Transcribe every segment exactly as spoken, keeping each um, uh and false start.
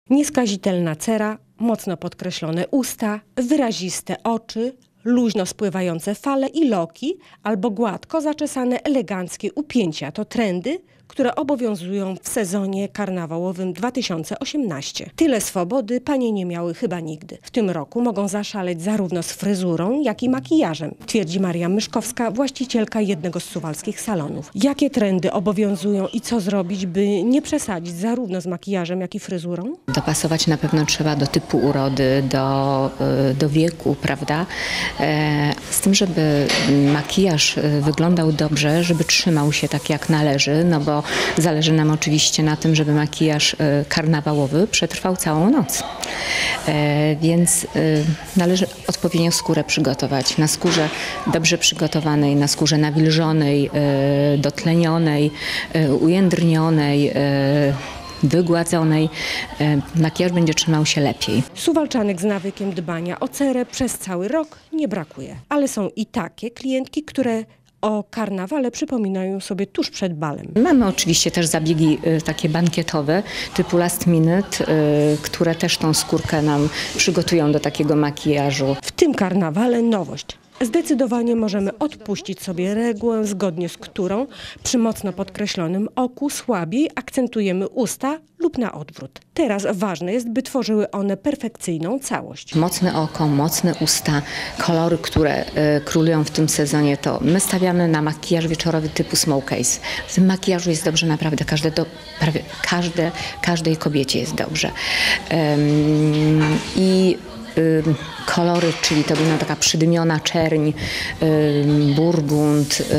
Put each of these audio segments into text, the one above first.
Nieskazitelna cera, mocno podkreślone usta, wyraziste oczy, luźno spływające fale i loki albo gładko zaczesane eleganckie upięcia to trendy, które obowiązują w sezonie karnawałowym dwa tysiące osiemnastym. Tyle swobody panie nie miały chyba nigdy. W tym roku mogą zaszaleć zarówno z fryzurą, jak i makijażem, twierdzi Maria Myszkowska, właścicielka jednego z suwalskich salonów. Jakie trendy obowiązują i co zrobić, by nie przesadzić zarówno z makijażem, jak i fryzurą? Dopasować na pewno trzeba do typu urody, do, do wieku, prawda? Z tym, żeby makijaż wyglądał dobrze, żeby trzymał się tak jak należy, no bo zależy nam oczywiście na tym, żeby makijaż karnawałowy przetrwał całą noc. Więc należy odpowiednio skórę przygotować. Na skórze dobrze przygotowanej, na skórze nawilżonej, dotlenionej, ujędrnionej, wygładzonej, makijaż będzie trzymał się lepiej. Suwalczanek z nawykiem dbania o cerę przez cały rok nie brakuje. Ale są i takie klientki, które o karnawale przypominają sobie tuż przed balem. Mamy oczywiście też zabiegi y, takie bankietowe typu last minute, y, które też tą skórkę nam przygotują do takiego makijażu. W tym karnawale nowość. Zdecydowanie możemy odpuścić sobie regułę, zgodnie z którą przy mocno podkreślonym oku słabiej akcentujemy usta lub na odwrót. Teraz ważne jest, by tworzyły one perfekcyjną całość. Mocne oko, mocne usta, kolory, które y, królują w tym sezonie, to my stawiamy na makijaż wieczorowy typu smokecase. W tym makijażu jest dobrze naprawdę każde, do, prawie każde, każdej kobiecie jest dobrze. Ym, I kolory, czyli to była taka przydymiona czerń, burgund,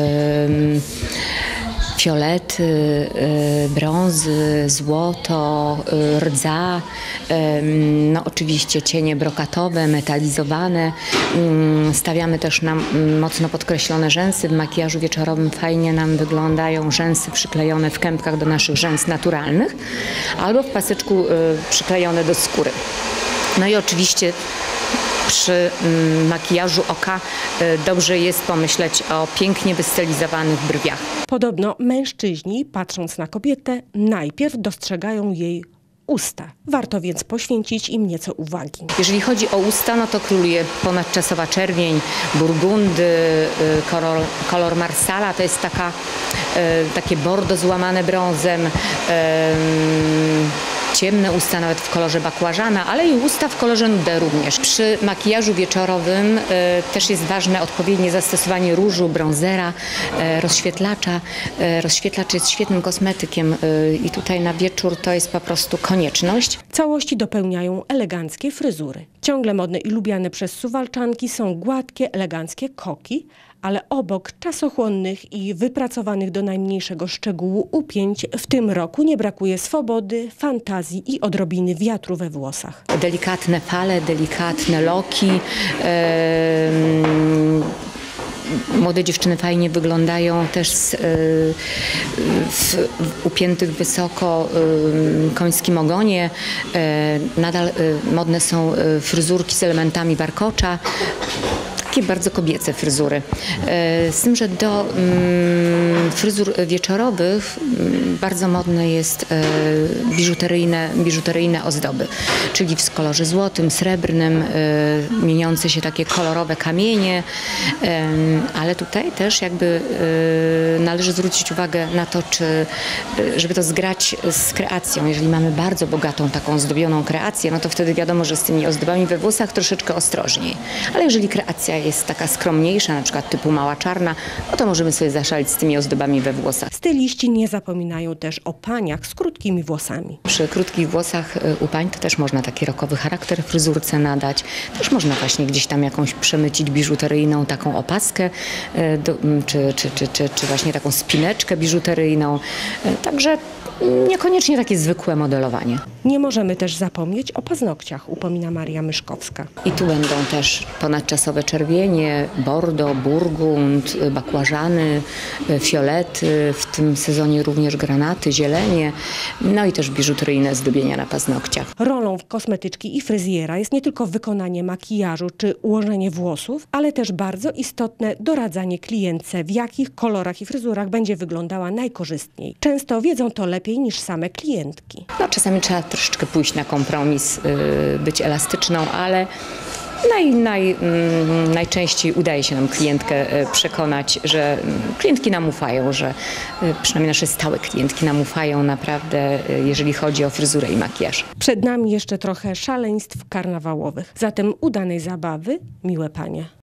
fiolety, brązy, złoto, rdza, no oczywiście cienie brokatowe, metalizowane. Stawiamy też na mocno podkreślone rzęsy. W makijażu wieczorowym fajnie nam wyglądają rzęsy przyklejone w kępkach do naszych rzęs naturalnych albo w paseczku przyklejone do skóry. No i oczywiście przy makijażu oka dobrze jest pomyśleć o pięknie wystylizowanych brwiach. Podobno mężczyźni, patrząc na kobietę, najpierw dostrzegają jej usta. Warto więc poświęcić im nieco uwagi. Jeżeli chodzi o usta, no to króluje ponadczasowa czerwień, burgundy, kolor, kolor marsala, to jest taka, takie bordo złamane brązem, ciemne usta nawet w kolorze bakłażana, ale i usta w kolorze nude również. Przy makijażu wieczorowym y, też jest ważne odpowiednie zastosowanie różu, brązera, y, rozświetlacza. Y, rozświetlacz jest świetnym kosmetykiem y, i tutaj na wieczór to jest po prostu konieczność. Całości dopełniają eleganckie fryzury. Ciągle modne i lubiane przez Suwalczanki są gładkie, eleganckie koki, ale obok czasochłonnych i wypracowanych do najmniejszego szczegółu upięć w tym roku nie brakuje swobody, fantazji i odrobiny wiatru we włosach. Delikatne fale, delikatne loki. Yy... Młode dziewczyny fajnie wyglądają też z, y, w, w upiętych wysoko y, końskim ogonie. Y, nadal y, modne są y, fryzurki z elementami warkocza. Takie bardzo kobiece fryzury. Y, z tym, że do y, fryzur wieczorowych y, bardzo modne jest y, biżuteryjne, biżuteryjne ozdoby, czyli w kolorze złotym, srebrnym, y, mieniące się takie kolorowe kamienie. Y, Ale tutaj też jakby y, należy zwrócić uwagę na to, czy, y, żeby to zgrać z kreacją. Jeżeli mamy bardzo bogatą taką zdobioną kreację, no to wtedy wiadomo, że z tymi ozdobami we włosach troszeczkę ostrożniej. Ale jeżeli kreacja jest taka skromniejsza, na przykład typu mała czarna, no to możemy sobie zaszalić z tymi ozdobami we włosach. Styliści nie zapominają też o paniach z krótkimi włosami. Przy krótkich włosach u pań to też można taki rockowy charakter fryzurce nadać. Też można właśnie gdzieś tam jakąś przemycić biżuteryjną taką opaskę, Do, czy, czy, czy, czy, czy właśnie taką spineczkę biżuteryjną. Także niekoniecznie takie zwykłe modelowanie. Nie możemy też zapomnieć o paznokciach, upomina Maria Myszkowska. I tu będą też ponadczasowe czerwienie, bordo, burgund, bakłażany, fiolety, w tym sezonie również granaty, zielenie, no i też biżuteryjne zdobienia na paznokciach. Rolą kosmetyczki i fryzjera jest nie tylko wykonanie makijażu czy ułożenie włosów, ale też bardzo istotne doradzanie klientce, w jakich kolorach i fryzurach będzie wyglądała najkorzystniej. Często wiedzą to lepiej lepiej niż same klientki. No, czasami trzeba troszeczkę pójść na kompromis, y, być elastyczną, ale naj, naj, mm, najczęściej udaje się nam klientkę y, przekonać, że mm, klientki nam ufają, że y, przynajmniej nasze stałe klientki nam ufają naprawdę, y, jeżeli chodzi o fryzurę i makijaż. Przed nami jeszcze trochę szaleństw karnawałowych. Zatem udanej zabawy, miłe panie.